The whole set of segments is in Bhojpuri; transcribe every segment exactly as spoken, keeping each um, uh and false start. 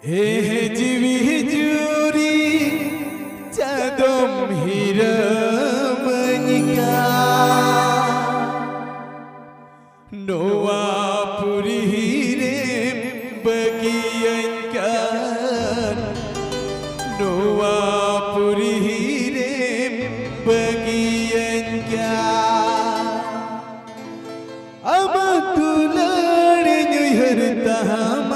हे जीवी जूरी cadom hiramanyika Noa puri hirim bagiankan Noa puri hirim bagiankan Amatular nyuhar tahama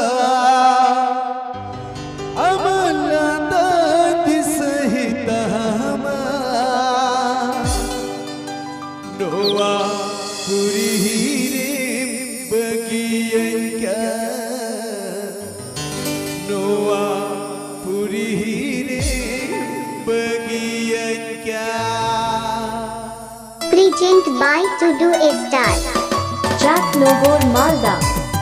Noa puri hirim bagiankan Noa puri hirim bagiankan Present by To Do A Star Jack Logor Malda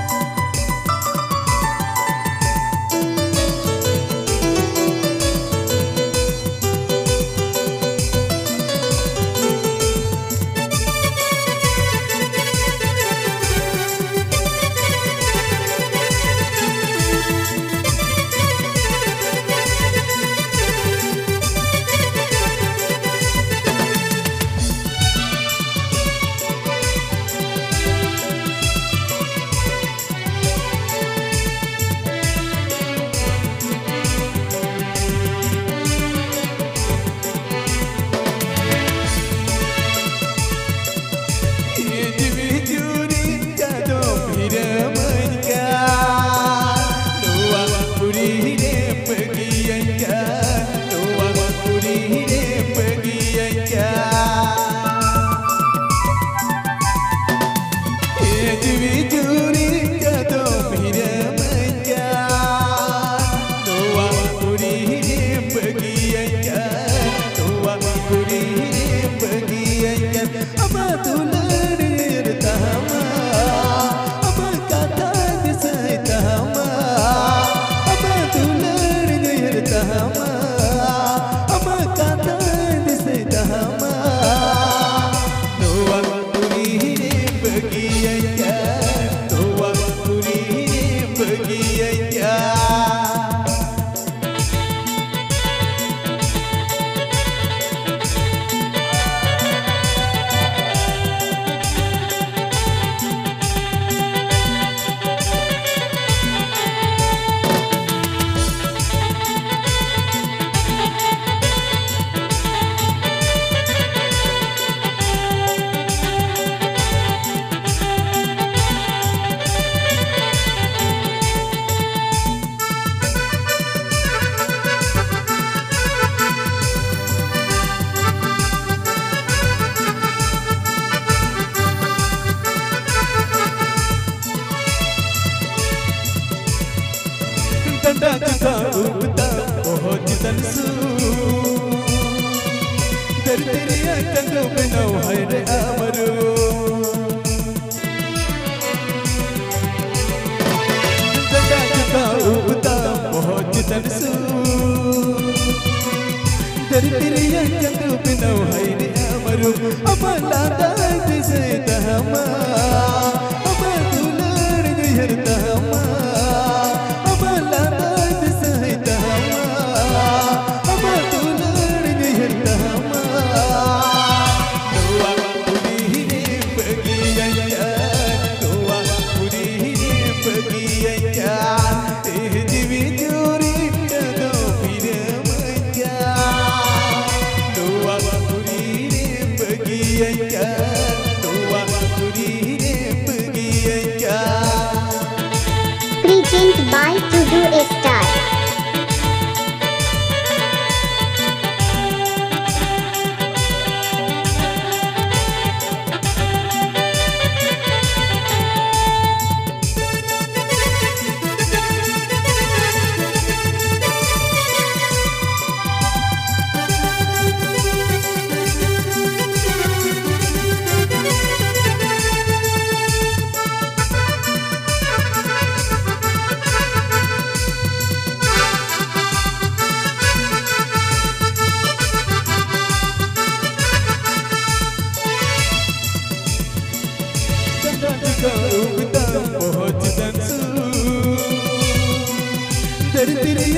Tanda kita upta बहुत तनसू दर तेरे आंखों पे नौ है रे अमरू तंदा kita upta बहुत तनसू दर तेरे आंखों पे नौ है रे अमरू अमला दाद से तहमा अम दुलर गुहर तहमा Present by To Do A Star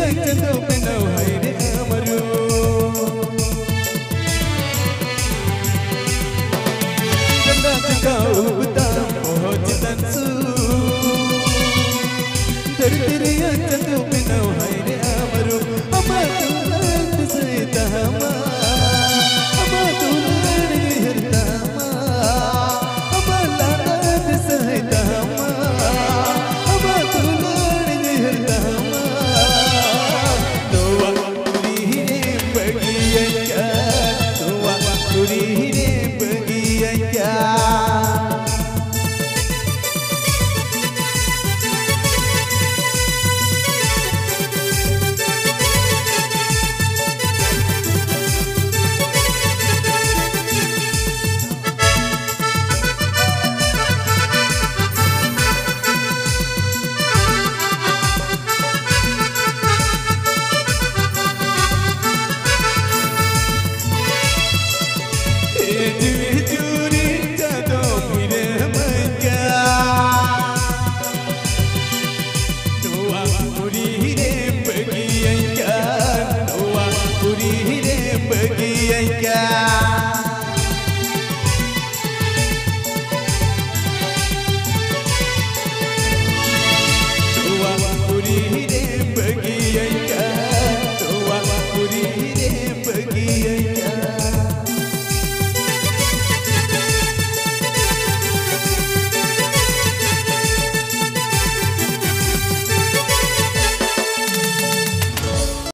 yang jatuh pinau hai ni amaru Ganda kau betam oh jitan su Dari diri yang jatuh pinau